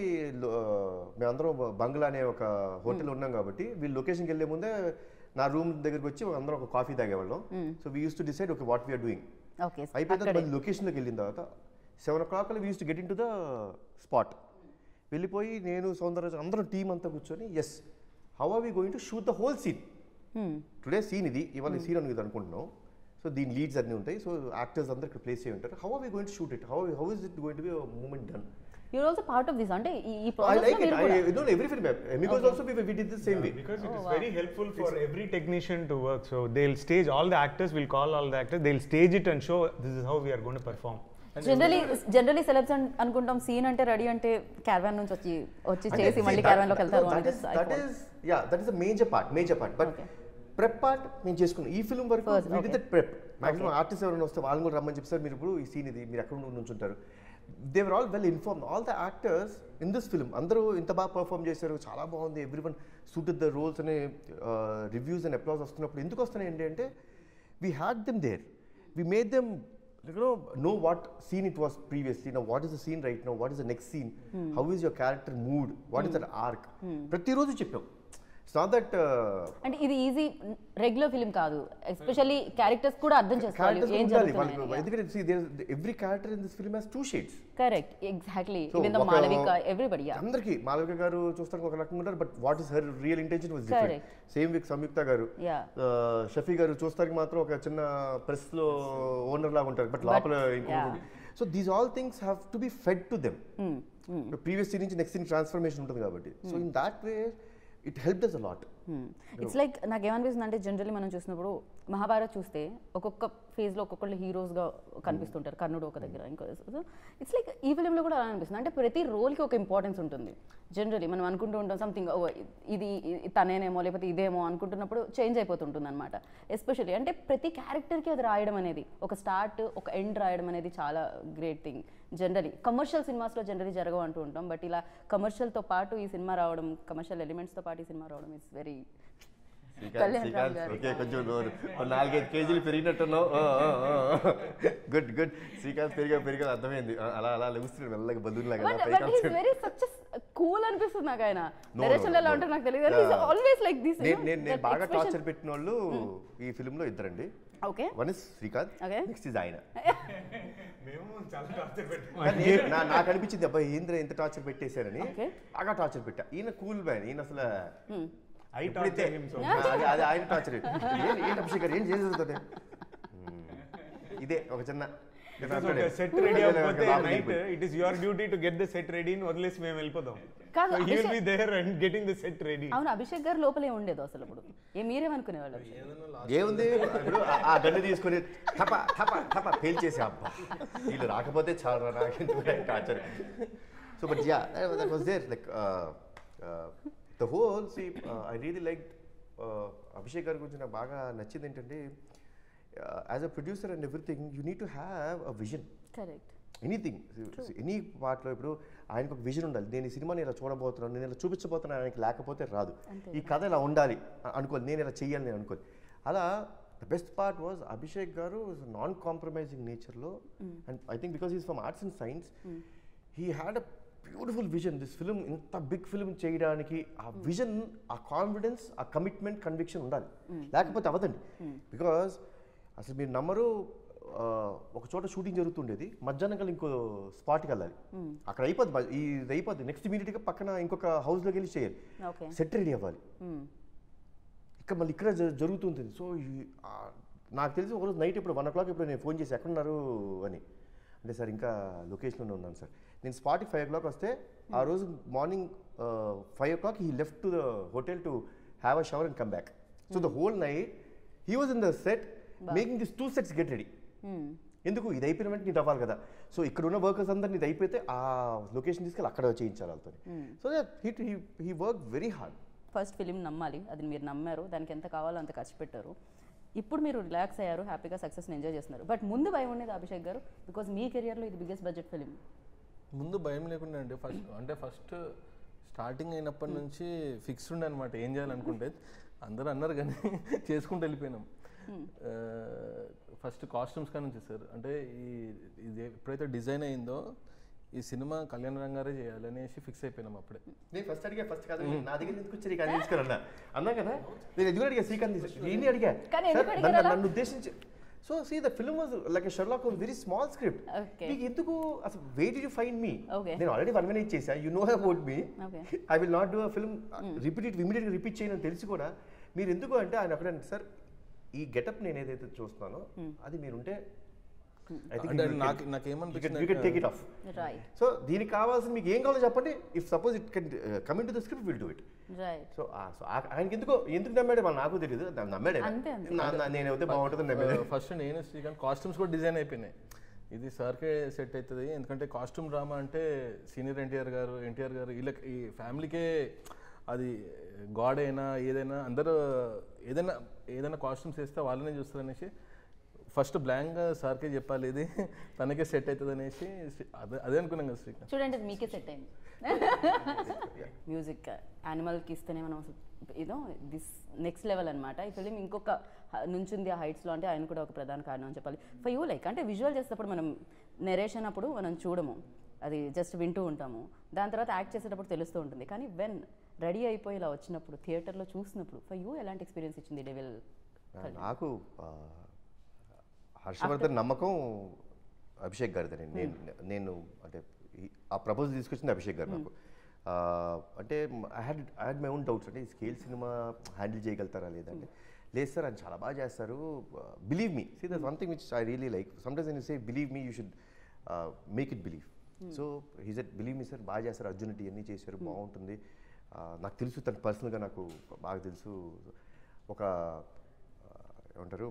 మేమందరం bungalow అనే ఒక hotel ఉన్నాం కాబట్టి వీళ్ళు లొకేషన్కి వెళ్ళే ముందే నా రూమ్ దగ్గరికి వచ్చి అందరం ఒక కాఫీ తాగేవాళ్ళం. So we use to decide okay what we are doing. Okay. అయిపోయిన తర్వాత మళ్ళీ లొకేషన్లోకి వెళ్ళిన తర్వాత seven o'clock we use to get into the spot. వెళ్ళిపోయి నేను సౌందర్య అందరం టీం అంతా కూర్చొని as how are we going to shoot the whole scene. Today scene ఇది, ఇవాళ సీన్ అని ఇది అనుకుంటున్నాం. సో దీని లీడ్స్ అన్నీ ఉంటాయి. సో యాక్టర్స్ అందరూ ఇక్కడ ప్లేస్ చేయి ఉంటారు. How are we going to shoot it? How how is it going to be moment done? You're also part of this. అంటే ఈ I process like it. I don't know every film. Amigos also we, we did the same way. Because it is very helpful for every technician to work. So they'll stage all the actors, we'll call all the actors, they'll stage it and show this is how we are going to perform. Generally generally celebs అనుకుంటాం scene అంటే ready అంటే caravan నుంచి వచ్చి వచ్చి చేసి మళ్ళీ caravan లోకి వెళ్తారు. That is that is yeah that is a major part major part but Okay. prep part మేము చేసుకున్నాం ఈ ఫిల్మ్ వరకు. First, we okay. did that prep. Maximum artist ఎవరైనా వస్తే వాళ్ళని కూడా రమ్మని చెప్తారు, మీరు ఇప్పుడు ఈ సీన్ ఇది మీరు ఎక్కడ నుంచుంటారు. They were all well inform. All the actors in this film అందరూ ఇంత బాగా పర్ఫామ్ చేశారు, చాలా బాగుంది, everyone suited the roles అనే రివ్యూస్ అండ్ అప్లాస్ వస్తున్నప్పుడు ఎందుకు వస్తున్నాయి ఏంటి అంటే we had them there. We made them you know know what scene it was previously, now what is the scene right now, what is the next scene, hmm. how is your character mood, what hmm. is that arc. ప్రతి రోజు చెప్పాం. It's not that అంటే ఇది easy regular film కాదు, especially characters కూడా అర్థం చేసుకోవాలి ఏం జరుగుతుంది. ఎందుకంటే see there every character in this film has two shades. Correct, exactly. Even the Malavika, everybody. Yeah, అందరికి మాలవిక గారు చూస్తానికి ఒక రకంగా ఉంటారు, but what is her real intention was different. Same with Samyuktha garu, Shafi గారు చూస్తానికి మాత్రం ఒక చిన్న ప్రెస్ లో ఓనర్ లాగా ఉంటారు, బట్ లోపల ఇంకొకటి. So these all things have to be fed to them. Previous scene నుంచి నెక్స్ట్ సీన్ ట్రాన్స్ఫర్మేషన్ ఉంటుంది కాబట్టి. So in that way it helped us a lot. It's like నాకు ఏమనిపిస్తుంది అంటే జనరల్లీ మనం చూసినప్పుడు మహాభారత్ చూస్తే ఒక్కొక్క ఫేజ్లో ఒక్కొక్కళ్ళు హీరోస్గా కనిపిస్తుంటారు. కర్ణుడు ఒక దగ్గర, ఇంకో. ఇట్స్ లైక్ ఈ ఫిలింలో కూడా అలా అనిపిస్తుంది. అంటే ప్రతి రోల్కి ఒక ఇంపార్టెన్స్ ఉంటుంది. జనరల్లీ మనం అనుకుంటూ ఉంటాం సంథింగ్ ఇది తనేనేమో లేకపోతే ఇదేమో అనుకుంటున్నప్పుడు చేంజ్ అయిపోతుంటుంది అనమాట. ఎస్పెషల్లీ అంటే ప్రతి క్యారెక్టర్కి అది రాయడం అనేది, ఒక స్టార్ట్ ఒక ఎండ్ రాయడం అనేది చాలా గ్రేట్ థింగ్. జనరలీ కమర్షియల్ సినిమాస్లో జనరలీ జరగవు అంటూ ఉంటాం, బట్ ఇలా కమర్షియల్తో పాటు ఈ సినిమా రావడం, కమర్షియల్ ఎలిమెంట్స్తో పాటు ఈ సినిమా రావడం ఇట్స్ వెరీ కొంచెం నాలుగైదు కేజీలు పెరిగినట్టున్నావు. గుడ్ గుడ్ శ్రీకాంత్ పెరిగా పెరిగా అర్థమైంది. అలా అలా లెగుస్తున్నాడు మెల్లగా బదులాగా. కూల్ అనిపిస్తుంది నాకు. ఆయన డైరెక్షన్ ఎలా ఉంటారు నాకు తెలియదు, ఆల్వేస్ లైక్ దిస్. నేను బాగా టార్చర్ పెట్టిన వాళ్ళు ఈ ఫిల్మ్ లో ఇద్దరండి. Okay, one is Srikanth, next is ఆయన. నాకు అనిపించింది అబ్బాయి ఏంద్ర ఎంత టార్చర్ పెట్టేశారని. బాగా టార్చర్ పెట్టా. ఈయన కూల్ మ్యాన్, ఈయన అసలు అది ఆయన టార్చర్. ఏంటి అభిషేక్ గారు ఏం చేసేది ఇదే ఒక చిన్న సెట్ రెడీ అయిపోతే night it is your duty to get the set ready అని వదిలేసి మేము వెళ్ళిపోదాం. కాదు, he will be there and getting the set ready. అవును, అభిషేక్ గారు లోపలే ఉండేది అసలు. ఇప్పుడు ఏ మీరేమనుకునేవాళ్ళు? ఏముంది ఇప్పుడు ఆ గన్ను తీసుకొని టప టప టప పేల్చేసి అబ్బా వీళ్ళు రాకపోతే చాలా నాకెందుకు torture. So but yeah that was there like the whole see uh, I really liked uh, Abhishek గారి గురించి నాకు బాగా నచ్చింది ఏంటంటే as a producer and everything you need to have a vision. Correct. Anything any పార్ట్లో ఇప్పుడు ఆయనకు ఒక విజన్ ఉండాలి. నేను ఈ సినిమాని ఇలా చూడబోతున్నాను, నేను ఇలా చూపించబోతున్నాను, ఆయనకి లేకపోతే రాదు. ఈ కథ ఇలా ఉండాలి అనుకోవాలి, నేను ఇలా చెయ్యాలి నేను అనుకోవాలి. అలా the best part was Abhishek garu non compromising నేచర్లో, and I think because is from arts and science, he had a beautiful vision. This film ఇంత బిగ్ ఫిలిం చేయడానికి ఆ విజన్, ఆ కాన్ఫిడెన్స్, ఆ కమిట్మెంట్, కన్విక్షన్ ఉండాలి, లేకపోతే అవదండి. బికాస్ అసలు మీరు నమ్మరు, ఒక చోట షూటింగ్ జరుగుతుండేది, మధ్యాహ్నం కల్లా ఇంకో స్పాట్కి వెళ్ళాలి, అక్కడ అయిపోద్ది, ఇది అయిపోద్ది, నెక్స్ట్ ఇమీడియట్గా పక్కన ఇంకొక హౌస్లోకి వెళ్ళి చేయాలి, సెట్ రెడీ అవ్వాలి, ఇక్కడ మళ్ళీ ఇక్కడ జరుగుతుంటుంది. సో నాకు తెలిసి ఒకరోజు నైట్ ఇప్పుడు వన్ ఓ క్లాక్ ఇప్పుడు నేను ఫోన్ చేసి ఎక్కడున్నారు అని, అంటే సార్ ఇంకా లొకేషన్లోనే ఉన్నాను సార్, నేను స్పాట్కి ఫైవ్ ఓ క్లాక్ వస్తే ఆ రోజు morning five o'clock he left to the hotel to have a shower and come back. So the whole night he was in the set making this two sets get ready. ఎందుకు ఇది అయిపోయిన వెంటనే నీది అవ్వాలి కదా, so ఇక్కడ ఉన్న workers అందరినీ ఇది అయిపోతే ఆ లొకేషన్ తీసుకెళ్ళి అక్కడ చేయించాలి వాళ్ళతో. So he work very hard. First film నమ్మాలి, అది మీరు నమ్మారు, దానికి ఎంత కావాలో అంత ఖర్చు పెట్టారు. ఇప్పుడు మీరు రిలాక్స్ అయ్యారు, హ్యాపీగా సక్సెస్ని ఎంజాయ్ చేస్తున్నారు. బట్ ముందు భయం ఉండేది అభిషేక్ గారు, బికాజ్ మీ కెరియర్లో ఇది బిగ్గెస్ట్ బడ్జెట్ ఫిలిం. ముందు భయం లేకుండా అండి, ఫస్ట్ అంటే ఫస్ట్ స్టార్టింగ్ అయినప్పటి నుంచి ఫిక్స్డ్ ఉండే అనమాట ఏం చేయాలనుకుంటే. అందరూ అన్నారు కానీ చేసుకుంటూ వెళ్ళిపోయినాం. ఫస్ట్ కాస్ట్యూమ్స్ కానీ నుంచి సార్, అంటే ఈ ఇది ఎప్పుడైతే డిజైన్ అయిందో ఈ సినిమా కళ్యాణ్ రామ్ గారే చేయాలి అనేసి ఫిక్స్ అయిపోయినాం అప్పుడే. నేను ఫస్ట్ అడిగా, ఫస్ట్ కాదు నా దగ్గర ఎందుకు వచ్చారు కానీ తీసుకురన్నా అన్నా కదా, నేను ఎందుకు అడిగా శ్రీకాంత్ దీన్ని అడిగా నన్ను ఉద్దేశించి. So see the film was like a Sherlock Holmes, very small script. మీకు ఎందుకు అసలు way did you find me? నేను ఆల్రెడీ వన్ మినిట్ చేశా, you know about me, I will not do a film repeat it ఇమీడియట్గా repeat చేయను తెలిసి కూడా మీరు ఎందుకు అంటే ఆయన అక్కడ సార్ ఈ గెటప్ నేను ఏదైతే చూస్తున్నానో అది మీరుంటే సో దీనికి కావాల్సిన మీకు ఏం కావాలో చెప్పండి, if suppose it can coming to the script will do it. So ఆయనకి ఎందుకు ఎందుకు నమ్మాడు మన నాకు తెలియదు, నమ్మాడే నేను అయితే బాగుంటుంది నమ్మాడు. ఫస్ట్ నేను శ్రీకాంత్ కాస్ట్యూమ్స్ కూడా డిజైన్ అయిపోయినాయి, ఇది సార్కే సెట్ అవుతుంది, ఎందుకంటే కాస్ట్యూమ్ డ్రామా అంటే సీనియర్ ఎన్టీఆర్ గారు ఎన్టీఆర్ గారు వీళ్ళకి ఈ ఫ్యామిలీకే అది గాడ్ అయినా ఏదైనా అందరూ ఏదైనా ఏదైనా కాస్ట్యూమ్స్ వేస్తే వాళ్ళనే చూస్తారు అనేసి ఫస్ట్ బ్లాంక్ సార్కే చెప్పాలి, ఇది తనకే సెట్ అవుతుంది అనేసి అదే అదే అనుకున్నాం కదా శ్రీకాంత్. చూడండి అది మీకే సెట్ అయింది. మ్యూజిక్ యానిమల్కి ఇస్తేనే మనం ఇదో దిస్ నెక్స్ట్ లెవెల్ అనమాట. ఈ ఫిలిం ఇంకొక నుంచింది ఆ హైట్స్లో, అంటే ఆయన కూడా ఒక ప్రధాన కారణం అని చెప్పాలి. ఫర్ యూ లైక్ అంటే విజువల్ చేసేటప్పుడు మనం నెరేషన్ అప్పుడు మనం చూడము, అది జస్ట్ వింటూ ఉంటాము, దాని తర్వాత యాక్ట్ చేసేటప్పుడు తెలుస్తూ ఉంటుంది. కానీ వెన్ రెడీ అయిపోయి ఇలా వచ్చినప్పుడు థియేటర్లో చూసినప్పుడు ఫర్ యూ ఎలాంటి ఎక్స్పీరియన్స్ ఇచ్చింది డెవిల్? నాకు హర్షవర్ధన్ నమ్మకం అభిషేక్ గారిది. నేను నేను అంటే ఆ ప్రపోజల్ తీసుకొచ్చింది అభిషేక్ గారు నాకు. అంటే I had I had my own doubts, అంటే ఈ స్కేల్ సినిమా హ్యాండిల్ చేయగలుగుతారా లేదంటే, లేదు సార్ అని చాలా బాగా చేస్తారు, believe me. See that's one thing which I really like, sometimes when you say believe me you should make it believe. So he said believe me sir, బాగా చేస్తారు, అర్జున్ ఇవన్నీ చేశారు, బాగుంటుంది. నాకు తెలుసు తను పర్సనల్గా నాకు బాగా తెలుసు, ఒక ఏమంటారు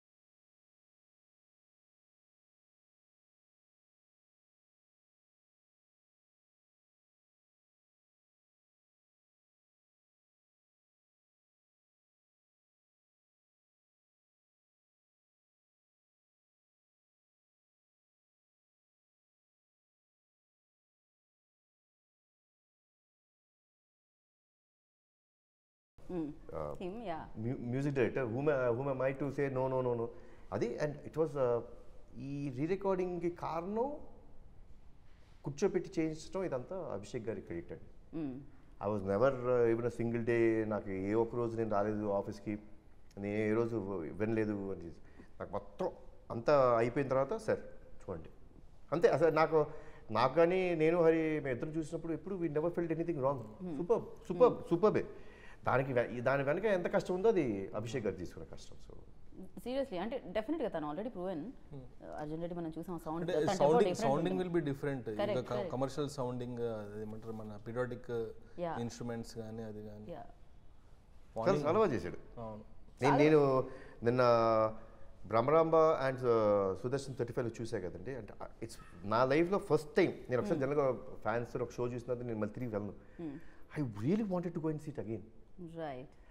Mm. Uh, Him, yeah. mu- music director, whom, uh, whom am I to say no, no, no, no. అది అండ్ ఇట్ వాజ్ ఈ రీ రికార్డింగ్కి కారణం కూర్చోపెట్టి చేయించడం ఇదంతా అభిషేక్ గారి క్రెడిట్ అండి. I was never even a single day, నాకు ఏ ఒక్క రోజు నేను రాలేదు ఆఫీస్కి, నేను ఏ రోజు వినలేదు అని, నాకు మొత్తం అంతా అయిపోయిన తర్వాత సార్ చూడండి అంతే. అసలు నాకు నాకు కానీ నేను హరి మేము ఇద్దరు చూసినప్పుడు ఎప్పుడు we never felt anything wrong. Super super సూపర్బే. దానికి దాని వెనక ఎంత కష్టం ఉందో అది అభిషేక్ గారు తీసుకున్న కష్టం. సో సీరియస్లీ అంటే డెఫినెట్గా తను ఆల్రెడీ ప్రూవెన్. అర్జున్ రెడ్డి మనం చూసాం, sound sounding sounding will be different. ఇంకా కమర్షియల్ సౌండింగ్ ఏమంటారు మన పీరియాడిక్ ఇన్స్ట్రుమెంట్స్ కానీ అది కానీ చాలా బాగా చేశాడు. నేను నేను నిన్న బ్రహ్మరాంబ అండ్ సుదర్శన్ థర్టీ ఫైవ్లో చూసా కదండి. అంటే ఇట్స్ నా లైఫ్లో ఫస్ట్ టైం నేను ఒకసారి జనరల్గా ఫ్యాన్స్ ఒక షో చూసినది నేను మళ్ళీ తిరిగి వెళ్ళను. I really wanted to go and seat again. Right.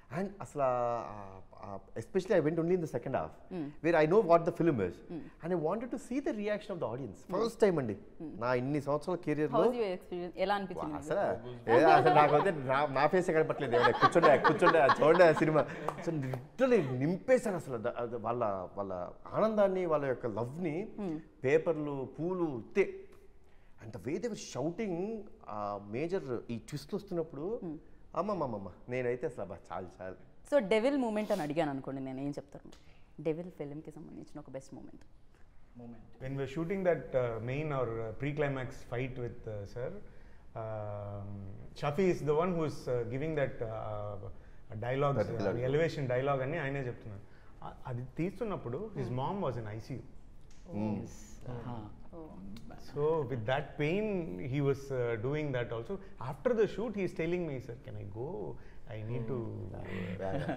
And అసలు especially I went only in the second half where I know what the film is and I wanted to see the reaction of the audience first time అండి నా ఇన్ని సంవత్సరాల కెరియర్లో. House your experience, ఎలా అనిపించింది? అసలు ఏ అసలు నాకు అయితే నా ఫేస్ కనపట్లేదు, కూర్చోండి కూర్చోండి చూడండి ఆ సినిమా. సో లిటరలీ నింపేశారు అసలు వాళ్ళ వాళ్ళ ఆనందాన్ని, వాళ్ళ యొక్క లవ్ని. పేపర్లు, పూలు, తే and the way they were shouting. Major ఈ ట్విస్ట్ వస్తున్నప్పుడు అమ్మమ్మమ్మ నేనైతే అసలు అబ్బా చాలు చాలు. సో డెవిల్ మూమెంట్ అని అడిగాను అనుకోండి, నేను ఏం చెప్తాను? డెవిల్ ఫిల్మ్కి సంబంధించిన ఒక best moment. When we're shooting that uh, main or uh, pre-climax fight with uh, sir, um, Shafi is the one who's uh, giving that uh, dialogue, That uh, dialogue. the elevation dialogue అని ఆయనే చెప్తున్నారు. ఆ- అది తీస్తున్నప్పుడు his mom was in I C U. So with that pain he was uh, doing that also. After the shoot he is telling me, sir, can I go? I need to uh,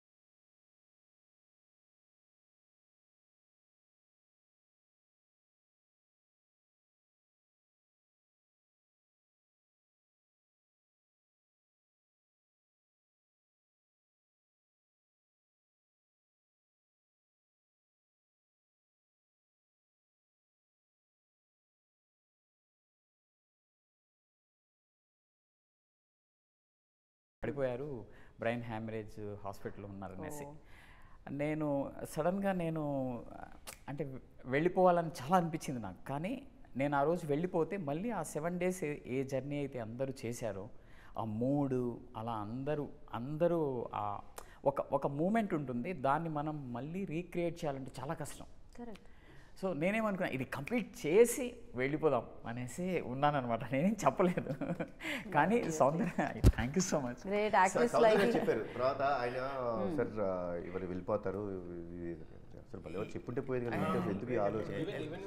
పడిపోయారు, brain haemorrhage హాస్పిటల్లో ఉన్నారు అనేసి. నేను సడన్గా నేను అంటే వెళ్ళిపోవాలని చాలా అనిపించింది నాకు. కానీ నేను ఆ రోజు వెళ్ళిపోతే మళ్ళీ ఆ సెవెన్ డేస్ ఏ జర్నీ అయితే అందరూ చేశారో ఆ మూడు అలా అందరూ అందరూ ఒక ఒక మూమెంట్ ఉంటుంది, దాన్ని మనం మళ్ళీ రీక్రియేట్ చేయాలంటే చాలా కష్టం. కరెక్ట్. సో నేనేమనుకున్నా ఇది కంప్లీట్ చేసి వెళ్ళిపోదాం అనేసి ఉన్నానన్నమాట. నేనేం చెప్పలేదు. కానీ Soundarya thank you so much. Great actress Soundarya like చెప్పారు తర్వాత ఆయన, సార్ ఇవాళ వెళ్ళిపోతారు అసలు భలే చెప్పుంటే పోయేది కదా, ఎందుకు ఈ ఆలోచన.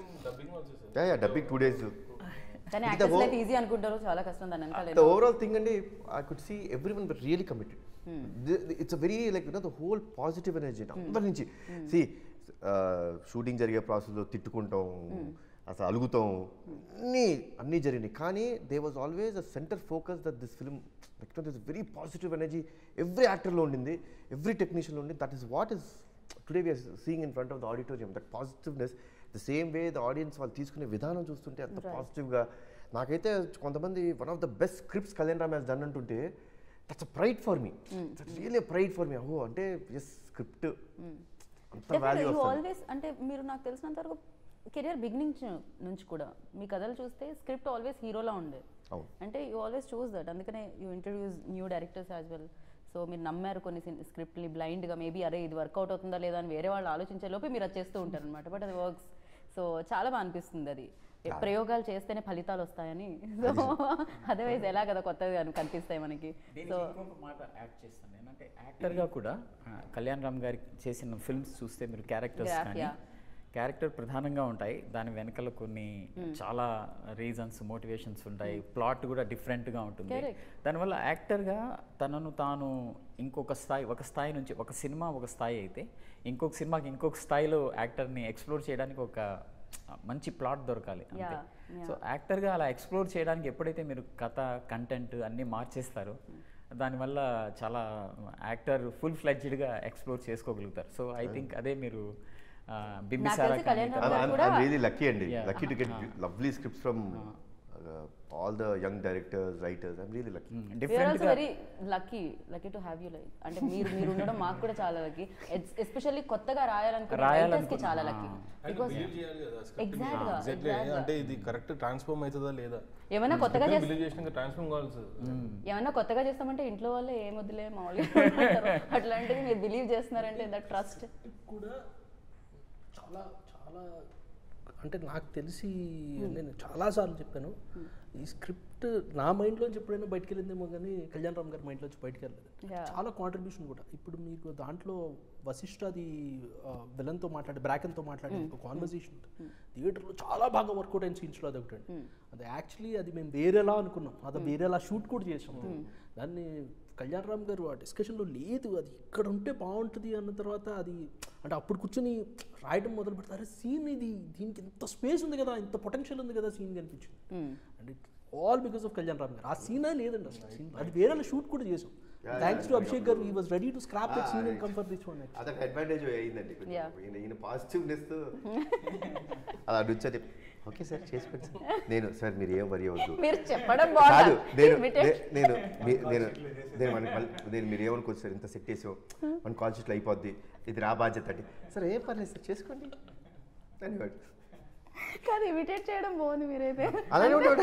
Dubbing two days. కానీ యాక్టర్స్ లైఫ్ ఈజీ అనుకుంటారు, చాలా కష్టం దాని వెనకాల. The overall thing and I could see everyone were really committed. Hmm. The, it's a very like you know the whole positive energy. అందరి నుంచి see షూటింగ్ జరిగే ప్రాసెస్లో తిట్టుకుంటాం, అసలు అలుగుతాం, అన్నీ అన్నీ జరిగినాయి. కానీ they was always a centre focus that this film like you know this very positive energy every యాక్టర్లో ఉండింది, ఎవ్రీ టెక్నీషియన్లో ఉండింది. That is what is today we're seeing in front of the auditorium. That positiveness the same way the audience వాళ్ళు తీసుకునే విధానం చూస్తుంటే అంత పాజిటివ్గా. నాకైతే కొంతమంది one of the best scripts Kalyan Ram has done అంటుంటే that's a pride for me, that's really pride for me. ఓ అంటే ఎస్ స్క్రిప్ట్ అంత వాల్యూ వస్తుంది. ఆల్వేస్ అంటే మీరు నాకు తెలిసినంత వరకు కెరియర్ బిగినింగ్ నుంచి కూడా మీ కథలు చూస్తే స్క్రిప్ట్ ఆల్వేస్ హీరోలా ఉండే, అంటే యూ ఆల్వేస్ చూస్ దట్. అందుకనే you introduce new directors as well. So మీరు నమ్మారు కొన్ని స్క్రిప్ట్ని బ్లైండ్గా, మేబీ అరే ఇది వర్కౌట్ అవుతుందా లేదా అని వేరే వాళ్ళు ఆలోచించే లోపే మీరు అది చేస్తూ ఉంటారు అనమాట. బట్ అది వర్క్స్. సో చాలా బాగా అనిపిస్తుంది అది, ప్రయోగాలు చేస్తేనే ఫలితాలు వస్తాయని. సో అదర్వైజ్ ఎలా కదా కొత్తగా కనిపిస్తాయి మనకి. సో మాట యాడ్ చేస్తాను నేనంటే యాక్టర్గా కూడా కళ్యాణ్ రామ్ గారి చేసిన ఫిల్మ్స్ చూస్తే మీరు క్యారెక్టర్స్ కానీ క్యారెక్టర్ ప్రధానంగా ఉంటాయి, దాని వెనకాల కొన్ని చాలా రీజన్స్ మోటివేషన్స్ ఉంటాయి, ప్లాట్ కూడా డిఫరెంట్గా ఉంటుంది. దానివల్ల యాక్టర్గా తనను తాను ఇంకొక స్థాయి, ఒక స్థాయి నుంచి ఒక సినిమా ఒక స్థాయి అయితే ఇంకొక సినిమాకి ఇంకొక స్థాయిలో యాక్టర్ని ఎక్స్ప్లోర్ చేయడానికి ఒక మంచి ప్లాట్ దొరకాలి అంతే. సో యాక్టర్గా అలా ఎక్స్ప్లోర్ చేయడానికి ఎప్పుడైతే మీరు కథ కంటెంట్ అన్నీ మార్చేస్తారో దానివల్ల చాలా యాక్టర్ ఫుల్ ఫ్లెడ్జ్డ్గా ఎక్స్ప్లోర్ చేసుకోగలుగుతారు. సో ఐ థింక్ అదే మీరు బింబిసారా రియలీ లక్కీ అండి, lucky to get lovely scripts from all the young directors, writers. I'm really lucky. Mm. We are also very lucky, lucky to have you. Like, అంటే మీరు మీరు ఉండడం మాకు కూడా చాలా లక్కీ. ఎస్పెషల్లీ కొత్తగా రాయాలనుకునే రైటర్స్ కి చాలా లక్కీ. బికాజ్ ఎగ్జాక్ట్ గా అంటే ఇది కరెక్ట్ ట్రాన్స్ఫార్మ్ అవుతుందా లేదా, ఏమైనా కొత్తగా చేస్తే బిలీవ్ చేసినాక ట్రాన్స్ఫార్మ్ కావాలి సార్. ఏమైనా కొత్తగా చేస్తామంటే ఇంట్లో వాళ్ళే ఏం వదిలే మామూలుగా అట్లాంటిది మీరు బిలీవ్ చేస్తున్నారంటే దట్ ట్రస్ట్ కూడా చాలా చాలా అంటే నాకు తెలిసి నేను చాలాసార్లు చెప్పాను, ఈ స్క్రిప్ట్ నా మైండ్లోంచి ఎప్పుడైనా బయటకు వెళ్ళిందేమో కానీ కళ్యాణ్ రామ్ గారి మైండ్లోంచి బయటకు వెళ్ళలేదు. చాలా కాంట్రిబ్యూషన్ కూడా. ఇప్పుడు మీకు దాంట్లో వశిష్ఠ అది విలన్తో మాట్లాడి బ్రాకెన్తో మాట్లాడి ఒక కాన్వర్సేషన్ ఉంటుంది థియేటర్లో, చాలా బాగా వర్కౌట్ అయిన సీన్స్లో అది ఒకటి. అది యాక్చువల్లీ అది మేము వేరేలా అనుకున్నాం, అది వేరేలా షూట్ కూడా చేసాం. దాన్ని కళ్యాణ్ రామ్ గారు ఆ డిస్కషన్లో లేదు, అది ఇక్కడ ఉంటే బాగుంటుంది అన్న తర్వాత అది అంటే అప్పుడు కూర్చొని రాయడం మొదలు పెడతారు. సీన్ ఇది దీనికి ఇంత స్పేస్ ఉంది కదా, ఇంత పొటెన్షియల్ ఉంది కదా సీన్ కనిపించింది. And it all because of Kalyan Ram గారు. ఆ సీనే లేదండి అసలు సీన్, అది వేరే షూట్ కూడా చేసాం. థ్యాంక్స్ టు అభిషేక్ గారు he was ready to scrap that scene and come for this one. అదొక అడ్వాంటేజ్ అయ్యిందండి కొంచెం. Yeah. ఈయన ఈయన పాజిటివ్నెస్ అలా నుంచి ఓకే సార్ చేసుకోండి సార్. నేను సార్ మీరు ఏం వరి అవ్వద్దు మీరు చెప్పడం కాదు బాగుంది. నేను నే- నేను మీ- నేను నేను మన మళ్ళీ నేను మీరు ఏమనుకోవచ్చు సార్ ఇంత సెట్ చేసాం మన కాల్ షీట్లో అయిపోద్ది ఇది నా బాధ్యత అండి. సార్ ఏం పర్లేదు సార్ చేసుకోండి అనేవాడు. కాదు ఇమిటేట్ చేయడం బాగుంది మీరైతే. అలానే ఉంటాడు.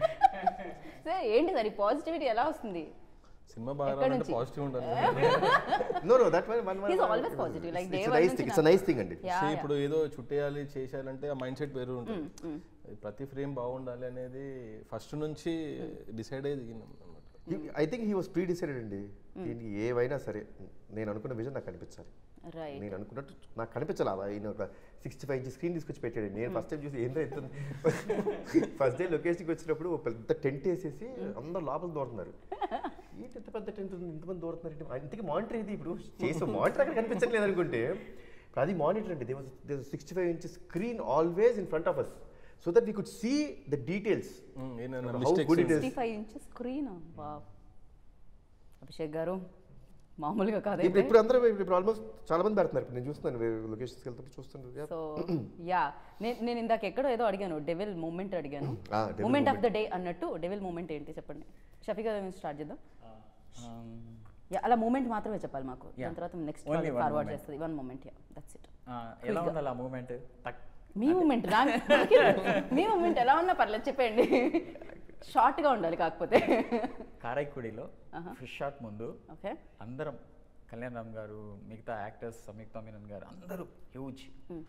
సార్ ఏంటి సార్ ఈ పాజిటివిటీ ఎలా వస్తుంది? సినిమా బాగా ఎక్కడి రావాలంటే నుంచి? పాజిటివ్ ఉండాలి. No no that one one He's always positive, like day it's one nice నుంచి థింగ్ ఇట్స్ నైస్ థింగ్ అండి. Yeah, See, yeah. ఇప్పుడు ఏదో చుట్టేయాలి చేసేయాలంటే ఆ మైండ్ సెట్ వేరు ఉంటుంది. ప్రతి ఫ్రేమ్ బాగుండాలి అనేది ఫస్ట్ నుంచి డిసైడ్ అయ్యి దిగినాం అనమాట. I think he was pre decided అండి. దీనికి ఏవైనా సరే నేను అనుకున్న విజన్ నాకు కనిపించాలి. రైట్. నేను అనుకున్నట్టు నాకు కనిపించాలి. అలా ఆయన ఒక సిక్స్టీ ఫైవ్ ఇంచ్ స్క్రీన్ తీసుకొచ్చి పెట్టాడు. నేను ఫస్ట్ టైం చూసి ఏందో ఎత్తుంది. ఫస్ట్ డే లొకేషన్కి వచ్చినప్పుడు ఒక పెద్ద టెంట్ వేసేసి అందరూ లోపల దూరుతున్నారు. ఏంటి ఎంత పెద్ద టెంట్ ఉంది ఇంతమంది దూరుతున్నారు. ఇంతకీ మానిటర్ ఇది ఇప్పుడు చేసే మానిటర్ అక్కడ కనిపించట్లేదు అనుకుంటే ఇప్పుడు అది మానిటర్ అండి. They sixty five inch screen always in front of us so that we could see the details. How good it sixty five inches screen. Wow. Abhishek గారు మామూలుగా కాదు. ఇప్పుడు ఇప్పుడు అందరూ ఇప్పుడు ఆల్మోస్ట్ చాలా మంది పెడుతున్నారు. ఇప్పుడు నేను చూస్తున్నాను లొకేషన్స్కి వెళ్తుంటే చూస్తున్నాను. సో యా నేను ఇందాక ఎక్కడో ఏదో అడిగాను డెవిల్ మూమెంట్ అడిగాను. Ah, devil moment of the day అన్నట్టు డెవిల్ మూమెంట్ ఏంటి చెప్పండి. షఫీ గారు నుంచి స్టార్ట్ చేద్దాం. యా అలా మూమెంట్ మాత్రమే చెప్పాలి మాకు. దాని తర్వాత next Only one forward moment. చేస్తుంది. One moment. Yeah that's it. ఎలా ఉండాలి ఆ మూమెంట్? టక్ మీ మూమెంట్ మీ మూమెంట్ ఎలా ఉన్నా పర్లేదు చెప్పండి. షార్ట్ గా ఉండాలి కాకపోతే. కారైక్కుడిలో ఫిష్ షాట్ ముందు ఓకే. అందరం కళ్యాణ్ రామ్ గారు, మిగతా యాక్టర్స్ సంయుక్త మీనన్ గారు అందరూ హ్యూజ్,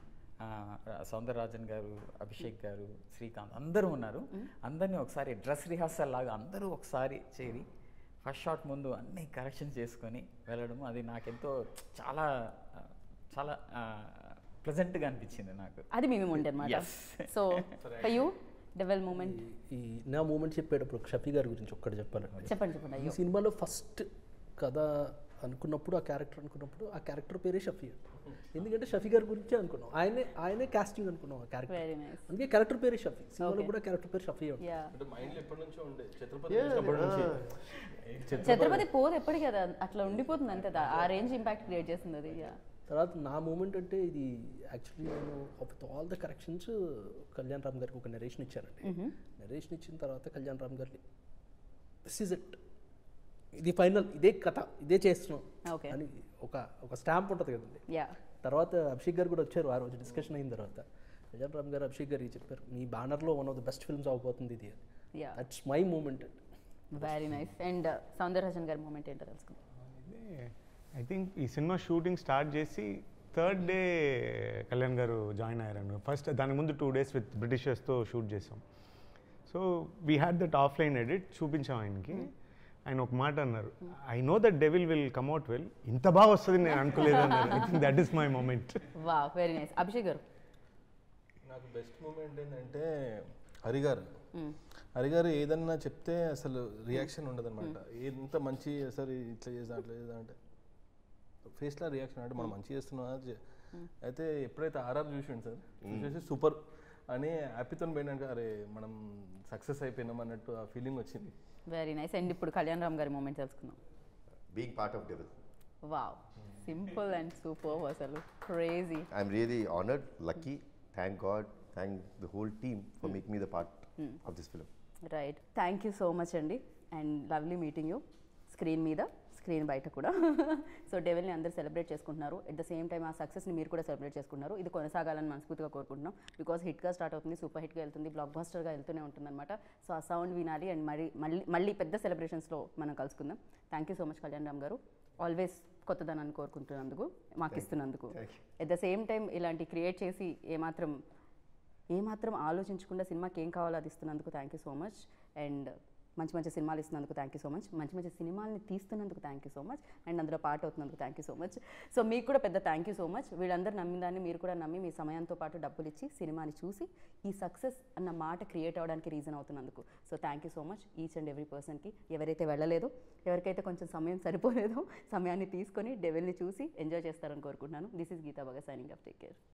సౌందరరాజన్ గారు, అభిషేక్ గారు, శ్రీకాంత్ అందరూ ఉన్నారు. అందరినీ ఒకసారి డ్రెస్ రిహార్సల్ లాగా అందరూ ఒకసారి చేరి ఫస్ట్ షాట్ ముందు అన్ని కరెక్షన్ చేసుకొని వెళ్ళడం అది నాకెంతో చాలా చాలా ప్లెజెంట్గా అనిపించింది నాకు. అది మీ మూమెంట్ అనమాట. Yes. So for you Devil moment ఈ నా మూమెంట్ చెప్పేటప్పుడు షఫీ గారి గురించి ఒక్కటి చెప్పాలంటే, చెప్పండి చెప్పండి. ఈ అయ్యో సినిమాలో ఫస్ట్ కథ అనుకున్నప్పుడు ఆ క్యారెక్టర్ అనుకున్నప్పుడు ఆ క్యారెక్టర్ పేరే షఫీ. ఎందుకంటే షఫీ గారి గురించే అనుకున్నాం. ఆయనే ఆయనే కాస్టింగ్ అనుకున్నాం ఆ క్యారెక్టర్. Very nice. అందుకే క్యారెక్టర్ పేరే షఫీ. సినిమాలో Okay. కూడా క్యారెక్టర్ పేరు షఫీ ఉంటుంది. యా. అంటే మైండ్ ఎప్పటి నుంచో ఉండే ఛత్రపతి చూసినప్పటి నుంచి. ఛత్రపతి పోదు ఎప్పటికీ కదా అట్లా ఉండిపోతుంది అంతే. ఆ రేంజ్ ఇంపాక్ట్ క్రియేట్ చేస్తుంది అది. యా. తర్వాత నా మూమెంట్ అంటే ఇది యాక్చువల్లీ నేను with all the corrections Kalyan Ram గారికి ఒక నెరేషన్ ఇచ్చానండి. నెరేషన్ ఇచ్చిన తర్వాత కళ్యాణ్ రామ్ గారిని దిస్ ఈజ్ ఇట్, ఇది ఫైనల్, ఇదే కథ, ఇదే చేస్తున్నాం Okay. అని ఒక ఒక స్టాంప్ ఉంటుంది కదండి. యా. తర్వాత అభిషేక్ గారు కూడా వచ్చారు. ఆ రోజు డిస్కషన్ అయిన తర్వాత కళ్యాణ్ రామ్ గారు అభిషేక్ గారికి చెప్పారు, మీ బ్యానర్లో one of the best films అవబోతుంది ఇది అని. యా. దట్స్ మై మూమెంట్ అండి. Very nice. అండ్ సౌందరరాజన్ గారి మూమెంట్ ఏంటో తెలుసుకుందాం. ఐ థింక్ ఈ సినిమా షూటింగ్ స్టార్ట్ చేసి థర్డ్ డే కళ్యాణ్ గారు జాయిన్ అయ్యారు. ఫస్ట్ దాని ముందు టూ డేస్ విత్ బ్రిటిషర్స్తో షూట్ చేసాం. So we had that offline edit చూపించాం ఆయనకి. ఆయన ఒక మాట అన్నారు, I know that Devil will come out well, ఇంత బాగా వస్తుంది నేను అనుకోలేదు అన్నారు. I think that is my moment. వా వెరీ నైస్. అభిషేక్ గారు. నాకు బెస్ట్ మూమెంట్ ఏంటంటే హరిగారు. హరిగారు ఏదన్నా చెప్తే అసలు రియాక్షన్ ఉండదు అనమాట. ఎంత మంచి సార్ ఇట్లా చేద్దాం అట్లా చేద్దాం అంటే ఫేస్లో రియాక్షన్ అంటే మనం మంచి చేస్తున్నాం. అయితే ఎప్పుడైతే ఆర్ఆర్ చూసిండు సార్ చూసేసి సూపర్ అని హ్యాపీతో పోయినాక అరే మనం సక్సెస్ అయిపోయినాం అన్నట్టు ఆ ఫీలింగ్ వచ్చింది. Very nice. అండ్ ఇప్పుడు కళ్యాణ్ రామ్ గారి మూమెంట్ తెలుసుకుందాం. Being part of Devil. Wow simple and super అసలు crazy. I'm really honoured, lucky, thank God, thank the whole team for making me the part of this film. Right. Thank you so much అండి. And lovely meeting you screen మీద screen బయట కూడా. So డెవిల్ని అందరూ celebrate చేసుకుంటున్నారు. At the same time ఆ సక్సెస్ని మీరు కూడా సెలబ్రేట్ చేసుకుంటున్నారు. ఇది కొనసాగాలని మనస్ఫూర్తిగా కోరుకుంటున్నాం. బికాస్ హిట్గా స్టార్ట్ అవుతుంది, సూపర్ హిట్గా వెళ్తుంది, బ్లాక్ బాస్టర్గా వెళ్తూనే ఉంటుందన్నమాట. సో ఆ సౌండ్ వినాలి అండ్ మరి మళ్ళీ మళ్ళీ పెద్ద సెలబ్రేషన్స్లో మనం కలుసుకుందాం. Thank you so much Kalyan Ram గారు. ఆల్వేస్ కొత్తదనాన్ని కోరుకుంటున్నందుకు, మాకు ఇస్తున్నందుకు. ఎట్ ద సేమ్ టైం ఇలాంటి క్రియేట్ చేసి ఏమాత్రం ఏమాత్రం ఆలోచించకుండా సినిమాకి ఏం కావాలో అది ఇస్తున్నందుకు thank you so much. And మంచి మంచి సినిమాలు ఇస్తున్నందుకు థ్యాంక్ యూ సో మచ్. మంచి మంచి సినిమాల్ని తీస్తున్నందుకు thank you so much. And అందులో పార్ట్ అవుతున్నందుకు thank you so much. So మీకు కూడా పెద్ద థ్యాంక్ యూ సో మచ్. వీళ్ళందరూ నమ్మిన దాన్ని మీరు కూడా నమ్మి మీ సమయంతో పాటు డబ్బులు ఇచ్చి సినిమాని చూసి ఈ సక్సెస్ అన్న మాట క్రియేట్ అవ్వడానికి రీజన్ అవుతున్నందుకు. So thank you so much each and every పర్సన్కి. ఎవరైతే వెళ్ళలేదో, ఎవరికైతే కొంచెం సమయం సరిపోలేదో సమయాన్ని తీసుకొని డెవిల్ని చూసి ఎంజాయ్ చేస్తారని కోరుకుంటున్నాను. This is Geeta Bhagat signing off. Take care.